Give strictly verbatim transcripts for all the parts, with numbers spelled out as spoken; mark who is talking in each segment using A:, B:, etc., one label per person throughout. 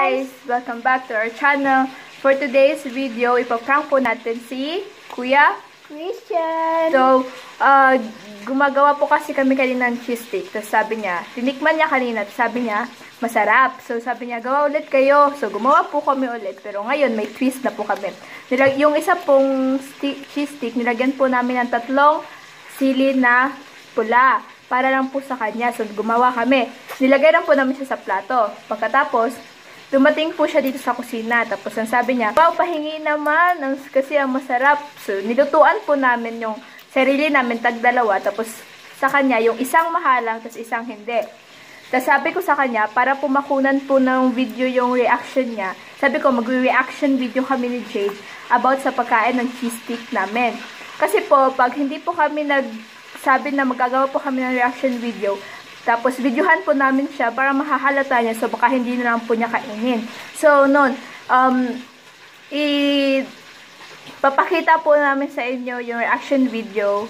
A: guys! Welcome back to our channel. For today's video, ipaprank po natin si Kuya
B: Christian.
A: So, uh, gumagawa po kasi kami kanina ng cheese stick. Tapos sabi niya, tinikman niya kanina. Tapos sabi niya, masarap. So sabi niya, gawa ulit kayo. So gumawa po kami ulit. Pero ngayon, may twist na po kami. Nilag yung isa pong stick, cheese stick, nilagyan po namin ng tatlong sili na pula. Para lang po sa kanya. So gumawa kami. Nilagay lang po namin siya sa plato. Pagkatapos, dumating po siya dito sa kusina. Tapos ang sabi niya, wow, pahingi naman. Kasi ang masarap. So nilutuan po namin yung sarili namin tagdalawa. Tapos sa kanya, yung isang mahalang, tapos isang hindi. Tapos sabi ko sa kanya, para po makunan po ng video yung reaction niya, sabi ko, mag-reaction video kami ni Jade about sa pagkain ng cheese stick namin. Kasi po, pag hindi po kami nagsabi na magagawa po kami ng reaction video, tapos videohan po namin siya para mahahalata niya, so baka hindi na lang po niya kainin. So, noon, um, i papakita po namin sa inyo yung reaction video.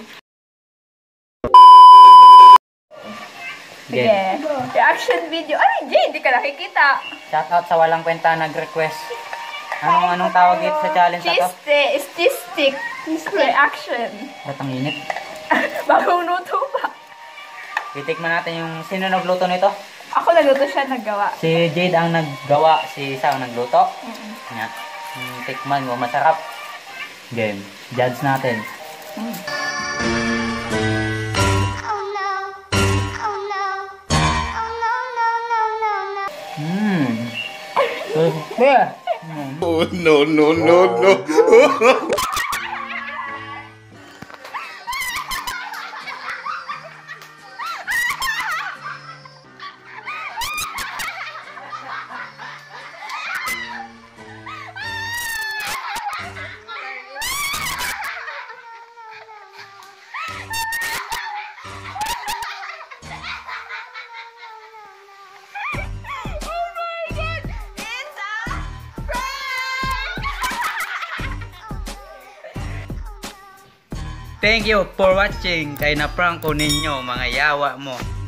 A: Sige. Reaction video. Ay, Jay, hindi ka nakikita.
C: Shoutout sa walang kwenta nag-request. Anong anong tawag ito sa challenge na to?
A: Cheese stick. Is cheese stick. Reaction.
C: Ba't ang init?
A: Bagong luto pa.
C: Titikman natin yung sino nagluto nito?
A: Ako nagluto, siya naggawa.
C: Si Jade ang naggawa, si Isa ang nagluto.
A: Mm-hmm.
C: Nga. Hmm, tikman mo, masarap. Game. Judge natin.
A: Mm.
C: Hmm. Yeah.
D: Oh, no, no, no, no.
C: Thank you for watching. Kay na prank ko ninyo mga yawa mo.